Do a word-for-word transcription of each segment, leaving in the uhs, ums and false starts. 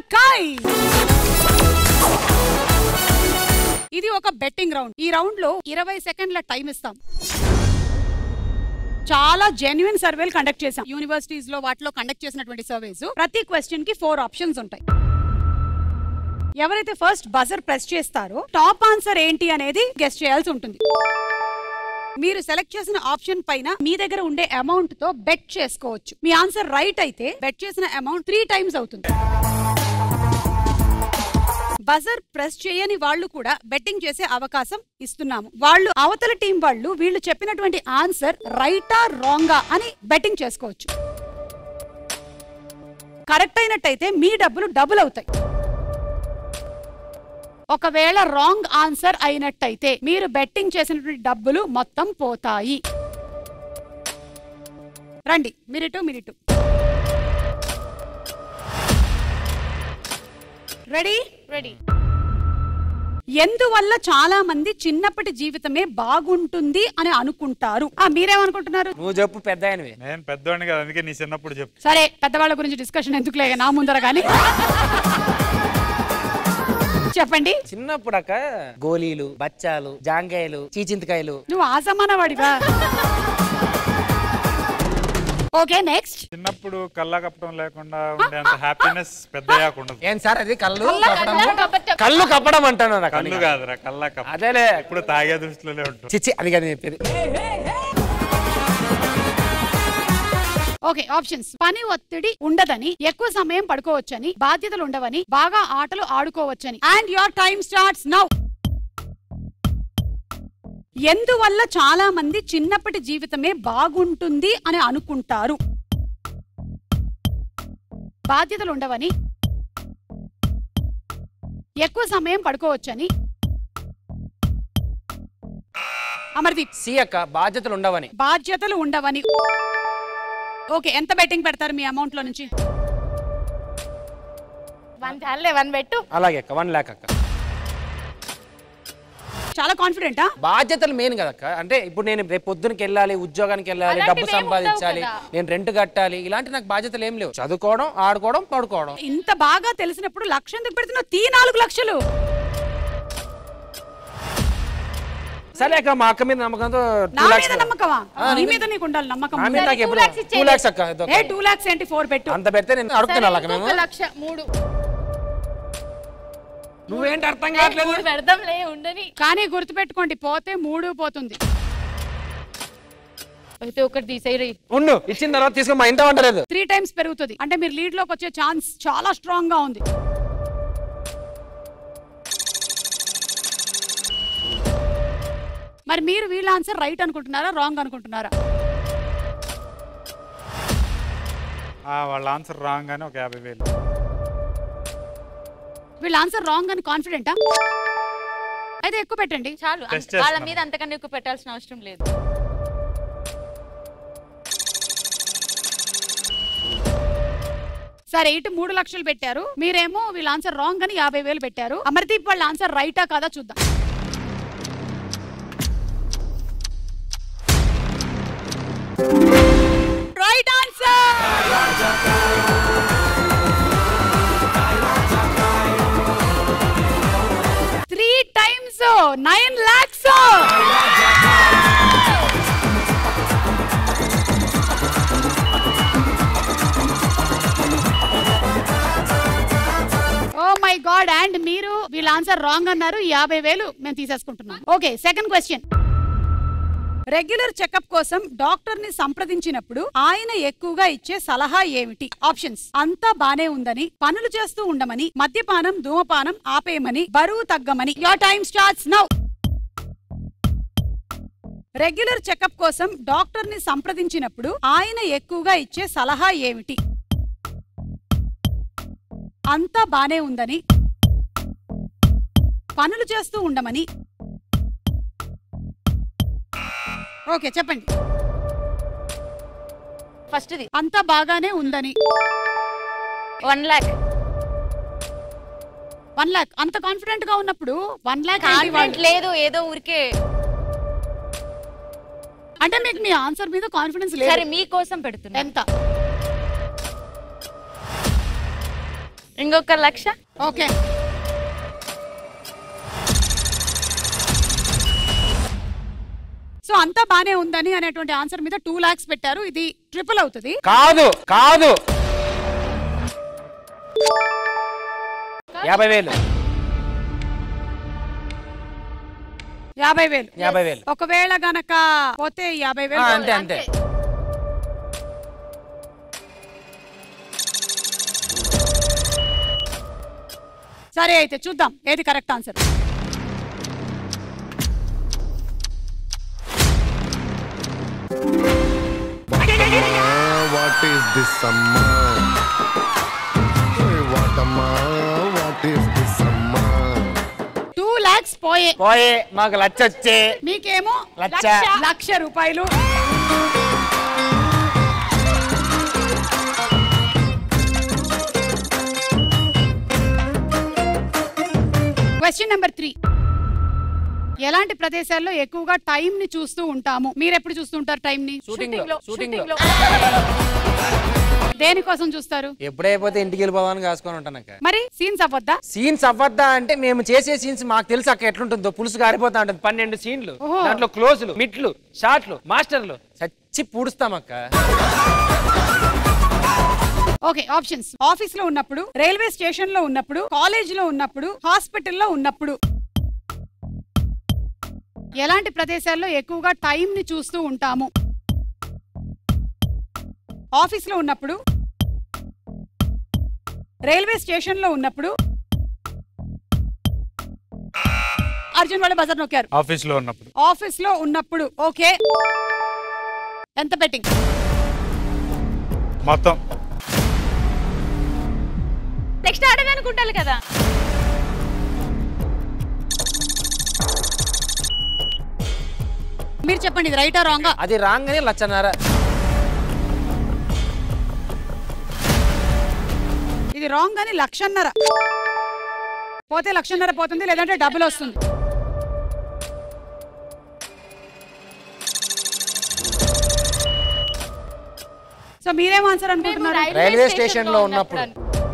కాయ్. ఇది ఒక betting round. ఈ రౌండ్ లో ఇరవై సెకండ్ల టైం ఇస్తాం. చాలా జెన్యున్ సర్వేలు కండక్ట్ చేసాం. యూనివర్సిటీస్ లో వాటిలో కండక్ట్ చేసినటువంటి సర్వేస్. ప్రతి క్వశ్చన్ కి ఫోర్ ఆప్షన్స్ ఉంటాయి. ఎవరైతే ఫస్ట్ బజర్ ప్రెస్ చేస్తారో టాప్ ఆన్సర్ ఏంటి అనేది గెస్ చేయాల్సి ఉంటుంది. మీరు సెలెక్ట్ చేసిన ఆప్షన్ పైన మీ దగ్గర ఉండే అమౌంట్ తో బెట్ చేసుకోవచ్చు. మీ ఆన్సర్ రైట్ అయితే బెట్ చేసిన అమౌంట్ త్రీ టైమ్స్ అవుతుంది. బజర్ ప్రెస్ చేయని వాళ్ళు కూడా బెట్టింగ్ చేసే అవకాశం ఇస్తున్నాము. వాళ్ళు అవతల టీం వాళ్ళు వీళ్ళు చెప్పినటువంటి ఆన్సర్ రైటా రాంగా అని బెట్టింగ్ చేసుకోవచ్చు. కరెక్ట్ అయినట్టయితే మీ డబ్బులు డబుల్ అవుతాయి. ఒకవేళ రాంగ్ ఆన్సర్ అయినట్టయితే మీరు బెట్టింగ్ చేసినటువంటి డబ్బులు మొత్తం పోతాయి. రండి మినిటు మినిటు రెడీ రెడీ. ఎందువల్ల చాలా మంది చిన్నప్పటి జీవితమే బాగుంటుంది అని అనుకుంటారు? ఆ మీరేమనుకుంటున్నారు? నువ్వు చెప్పు పెద్దవాడివి. నేను పెద్దవాడిని కదా, అందుకే నీ చిన్నప్పుడు చెప్పు. సరే పెద్దవాళ్ళ గురించి డిస్కషన్ ఎందుకులే నా ముందర కానీ చెప్పండి. చిన్నప్పుడు అక్క గోలీలు, బచ్చాలు, జాంకాయలు, చీచింతకాయలు. నువ్వు ఆ సమాన వాడివా? Okay next. చిన్నప్పుడు కళ్ళ కప్పడం లేకుండా ఉండేంత హ్యాపీనెస్ పెద్దయ్యాక ఉండదు. ఏం సార్ అది కళ్ళు కప్పడం? కళ్ళు కప్పడం అంటాను. కళ్ళు కాదురా కళ్ళ కప్ప. అదేలే ఇప్పుడు తాగే దృష్టిలోనే ఉంటుంది. చిచ్చి అది కదా చెప్పేది. Okay options. పని ఒత్తిడి ఉండదని, ఎక్కువ సమయం పడుకోవచ్చని, బాధ్యతలు ఉండవని, బాగా ఆటలు ఆడుకోవచ్చని. And your time starts now. ఎందువల్ల చాలా మంది చిన్నప్పటి జీవితమే బాగుంటుంది అని అనుకుంటారు? బాధ్యతలు ఉండవని, ఎక్కువ సమయం పడుకోవచ్చని. అమర్దీప్. సి అక్క బాధ్యతలు ఉండవని. బాధ్యతలు ఉండవని. ఓకే ఎంత బెట్టింగ్ పెడతారు మీ అమౌంట్ లో నుంచి? వన్ చాలే వన్ పెట్టు. అలాగే అక్క వన్ లాక్ అక్క. చాలా కాన్ఫిడెంటా? బాధ్యతలు మెయిన్ కదక్క. అంటే ఇప్పుడు నేను రేపు పొద్దునకి వెళ్ళాలి, ఉద్యోగానికి వెళ్ళాలి, డబ్బు సంపాదించాలి, నేను రెంట్ కట్టాలి, ఇలాంటి నాకు బాధ్యతలు ఏం లేవు. చదువుకోవడం, ఆడుకోవడం, పడుకోవడం. ఇంత బాగా తెలిసినప్పుడు లక్ష ఎందుకు పెడుతున్నావు? తీ నాలుగు లక్షలు. సరే అక్క మా అక్క మీద నమ్మకంతో నా మీద నమ్మకమా? నీ మీద నీకు ఉండాలి నమ్మకం. టూ లాక్స్ అక్క. ఏ టూ లాక్స్ ఏంటి? ఫోర్ పెట్టు. అంత పెడితే నేను అడుగుతున్నా అక్క. మేము లక్ష మూడు. నువ్వేంటి అర్థం కావట్లేదు? పెడదాంలే ఉండని. కానీ గుర్తుపెట్టుకోండి పోతే మూడు పోతుంది. అయితే ఒకటి తీసేయి. ఉండు ఇచ్చిన తర్వాత తీసుకుని మా ఇంట వంటలేదు. త్రీ టైమ్స్ పెరుగుతుంది. అంటే మీరు లీడ్ లోకి వచ్చే ఛాన్స్ చాలా స్ట్రాంగ్ గా ఉంది. మరి మీరు వీళ్ళ ఆన్సర్ రైట్ అనుకుంటున్నారా రాంగ్ అనుకుంటున్నారా? వాళ్ళ ఆన్సర్ రాంగ్ అని ఒక యాభై వేలు. వీళ్ళ ఆన్సర్ రాంగ్ అని కాన్ఫిడెంటా? అయితే ఎక్కువ పెట్టండి చాలు. వాళ్ళ మీద అంతకన్నా ఎక్కువ పెట్టాల్సిన అవసరం లేదు. సరే ఇటు మూడు లక్షలు పెట్టారు, మీరేమో వీళ్ళ ఆన్సర్ రాంగ్ అని యాభై వేలు పెట్టారు. అమర్దీప్ వాళ్ళ ఆన్సర్ రైటా కాదా చూద్దాం. Right answer. Three times nine lakhs. Oh my god. And మీరు వీళ్ళ ఆన్సర్ రాంగ్ అన్నారు, యాభై వేలు మేము తీసేసుకుంటున్నాం. Okay second question. Regular checkup కోసం డాక్టర్ ని సంప్రదించినప్పుడు ఆయన ఎక్కువగా ఇచ్చే సలహా ఏమిటి? ఆప్షన్స్. అంతా బానే ఉందని, పనులు చేస్తూ ఉండమని, మద్యపానం ధూమపానం ఆపేయమని, బరువు తగ్గమని. Your time starts now. Regular checkup కోసం డాక్టర్ ని సంప్రదించినప్పుడు ఆయన ఎక్కువగా ఇచ్చే సలహా ఏమిటి? అంతా బానే ఉందని, పనులు చేస్తూ ఉండమని. ఓకే చెప్పండి. ఫస్ట్ ది అంతా బాగానే ఉందని. వన్ లాక్. వన్ లాక్ అంత కాన్ఫిడెంట్ గా ఉన్నప్పుడు వన్ లాక్ లేదు, ఏదో ఊరికే. అంటే మీకు మీ ఆన్సర్ మీద కాన్ఫిడెన్స్ లేదు. సరే మీకోసం పెడుతున్నా. ఎంత? ఇంకొక లక్ష. ఓకే సో అంతా బానే ఉందని అనేటువంటి ఆన్సర్ మీద టూ లాక్స్ పెట్టారు. ఇది ట్రిపుల్ అవుతుంది. కాదు కాదు యాభై వేలు యాభై వేలు యాభై వేలు ఒకవేళ గనక పోతే యాభై వేలు అంతే అంతే. సరే అయితే చూద్దాం ఏది correct answer. What is this summer? What amma? What is this summer? Two lakhs పోయే పోయే మాకు లక్ష వచ్చే మీకేమో లక్ష లక్ష రూపాయలు. Question number three. ఎలాంటి ప్రదేశాల్లో ఎక్కువగా టైం ని చూస్తూ ఉంటాము? మీరు ఎప్పుడు చూస్తూ ఉంటారు టైం ని? షూటింగ్ లో షూటింగ్ లో దేనికోసం చూస్తారు? ఎప్పుడైపోతే ఇంటికి వెళ్ళిపోవాలని కాసుకొని ఉంటాను అక్క. మరి సీన్స్ అవ్వద్దా? సీన్స్ అవ్వద్దా అంటే మేము చేసే సీన్స్ మాకు తెలుసు అక్క ఎట్లుంటుందో. పులుసు గారిపోతా ఉంటుంది. పన్నెండు సీన్లు, దాంట్లో క్లోజ్లు, మిట్లు, షార్ట్లు, మాస్టర్లు చచ్చి పూడుస్తాం అక్క. Okay options. ఆఫీస్ లో ఉన్నప్పుడు, రైల్వే స్టేషన్ లో ఉన్నప్పుడు, కాలేజ్ లో ఉన్నప్పుడు, హాస్పిటల్లో ఉన్నప్పుడు. ఎలాంటి ప్రదేశాల్లో ఎక్కువగా టైం ని చూస్తూ ఉంటాము? ఆఫీస్ లో ఉన్నప్పుడు, రైల్వే స్టేషన్ లో ఉన్నప్పుడు. అర్జున్ వాళ్ళు బజార్ నొక్కారు. ఆఫీస్ లో ఉన్నప్పుడు. ఆఫీస్ లో ఉన్నప్పుడు. ఓకే ఎంత బెట్టింగ్? మొత్తం నెక్స్ట్ ఆర్డర్ అనుకుంటారు కదా. మీరు చెప్పండి ఇది రైటా రాంగా? అది రాంగ్ అని లచ్చన్నర. ఇది రాంగ్ అని లక్షన్నర. పోతే లక్షన్నర పోతుంది, లేదంటే డబుల్ వస్తుంది. సో మీరేం ఆన్సర్ అనుకుంటున్నారు? రైల్వే స్టేషన్ లో ఉన్నప్పుడు.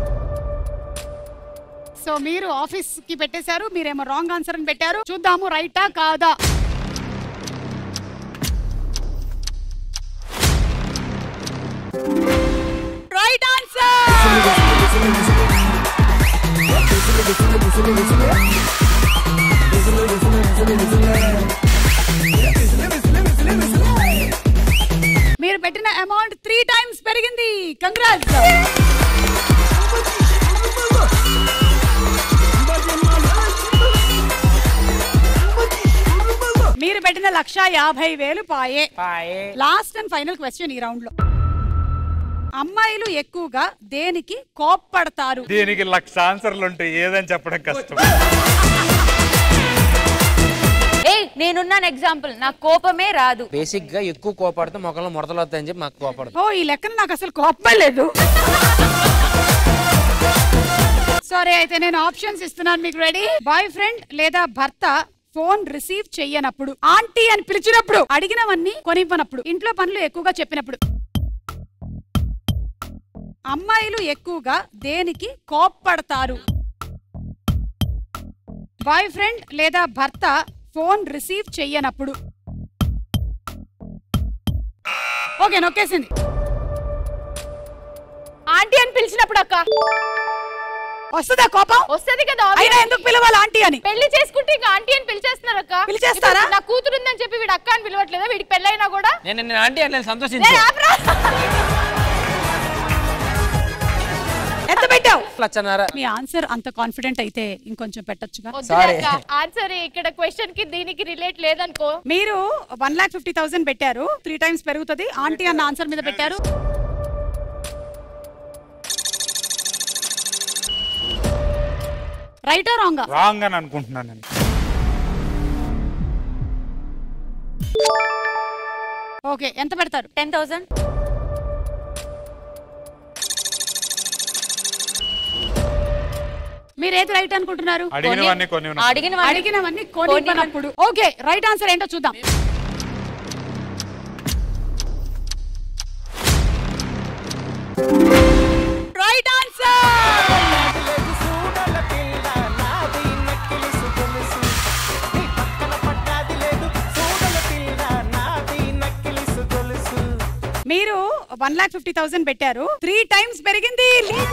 సో మీరు ఆఫీస్ కి పెట్టేశారు, మీరేమో రాంగ్ ఆన్సర్ అని పెట్టారు. చూద్దాము రైటా కాదా. Right answer. మీరు పెట్టిన అమౌంట్ త్రీ టైమ్స్ పెరిగింది. కంగ్రాట్స్. మీరు పెట్టిన లక్ష యాభై వేలు పాయే. లాస్ట్ అండ్ ఫైనల్ క్వశ్చన్ ఈ రౌండ్ లో. అమ్మాయిలు ఎక్కువగా దేనికి కోప్పడతారు? దీనికి లక్ష ఆన్సర్లు ఉంటాయి, ఏదని చెప్పడం కష్టం. ఏయ్ నేనున్నాను ఎగ్జాంపుల్. నా కోపమే రాదు. బేసిక్ గా ఎక్కువ కోపడితే మొక్కలు ముడతలు వస్తాయని చెప్పి మాకు కోపడదు. ఓ ఈ లెక్కన నాకు అసలు కోపమే లేదు. సరే అయితే నేను ఆప్షన్స్ ఇస్తున్నాను మీకు. రెడీ? బాయ్ ఫ్రెండ్ లేదా భర్త ఫోన్ రిసీవ్ చెయ్యనప్పుడు, ఆంటీ అని పిలిచినప్పుడు, అడిగినవన్నీ కొనివ్వనప్పుడు, ఇంట్లో పనులు ఎక్కువగా చెప్పినప్పుడు. అమ్మాయిలు ఎక్కువగా దేనికి కోప్పడతారు? బాయ్ ఫ్రెండ్ లేదా భర్త ఫోన్ రిసీవ్ చెయ్యనప్పుడు. ఓకే నొక్కేసింది. ఆంటీ అని పిలిచినప్పుడు అక్క. వస్తుందా కోపం? వస్తుంది కదా. అయినా ఎందుకు పిలవాలి ఆంటీ అని? పెళ్లి చేసుకుంటే ఇంకా ఆంటీ అని పిలిచేస్తున్నారు అక్క. పిలిచేస్తారా? నా కూతురు ఉందని చెప్పి వీడు అక్క అని పిలవట్లేదా? వీడికి పెళ్ళైనా కూడా నేను నేను ఆంటీ అని సంతోషించు. ఎంత పెట్టావు? లచ్చన్నర. మీ ఆన్సర్ అంత కాన్ఫిడెంట్ అయితే ఇంకొంచెం పెట్టొచ్చుగా. ఆన్సర్ ఇక్కడ క్వశ్చన్ కి దీనికి రిలేట్ లేదనుకో. మీరు వన్ లాక్ ఫిఫ్టీ థౌసండ్ పెట్టారు, త్రీ టైమ్స్ పెరుగుతుంది. ఆంటీ అన్న ఆన్సర్ మీద పెట్టారు. రైటా రాంగా? రాంగ్ అని అనుకుంటున్నాను నేను. ఓకే ఎంత పెడతారు? Ten thousand. మీరు ఏది రైట్ అనుకుంటున్నారు? అడిగినవన్నీ కొన్ని అడిగినవన్నీ కొనివ్వనప్పుడు. ఓకే రైట్ ఆన్సర్ ఏంటో చూద్దాం. Right answer. మీరు వన్ లాక్ ఫిఫ్టీ థౌసండ్ పెట్టారు, త్రీ టైమ్స్ పెరిగింది.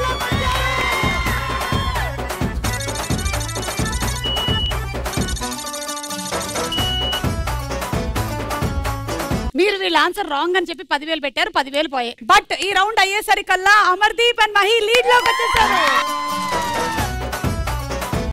మీరు వీళ్ళ ఆన్సర్ రాంగ్ అని చెప్పి పదివేలు పెట్టారు, పదివేలు పోయాయి. బట్ ఈ రౌండ్ అయ్యేసరికల్లా అమర్దీప్ అండ్ మహి లీడ్ లోకి వచ్చేసారు.